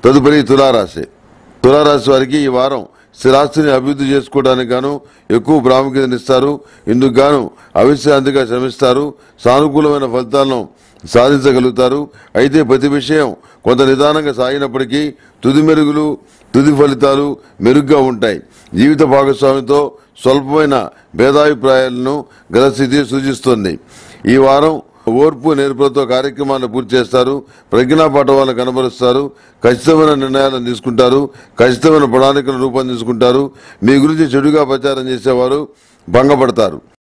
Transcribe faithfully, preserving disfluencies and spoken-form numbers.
తదుపరి తులారాశి. తులారాశి వారికి ఈ వారం స్థిరాస్తిని అభివృద్ధి చేసుకోవడానికి గాను ఎక్కువ ప్రాముఖ్యతనిస్తారు. ఇందుకు గాను అవిశ్రాంతిగా శ్రమిస్తారు. సానుకూలమైన ఫలితాలను సాధించగలుగుతారు. అయితే ప్రతి విషయం కొంత నిదానంగా సాగినప్పటికీ తుది మెరుగులు తుది ఫలితాలు మెరుగ్గా ఉంటాయి. జీవిత భాగస్వామితో స్వల్పమైన భేదాభిప్రాయాలను గల స్థితి సూచిస్తుంది. ఈ వారం ఓర్పు నేర్పులతో కార్యక్రమాలను పూర్తి చేస్తారు. ప్రజ్ఞాపాఠవాలను కనబరుస్తారు. ఖచ్చితమైన నిర్ణయాలను తీసుకుంటారు. ఖచ్చితమైన ప్రణాళికలను రూపొందించుకుంటారు. మీ గురించి చెడుగా ప్రచారం చేసేవారు భంగపడతారు.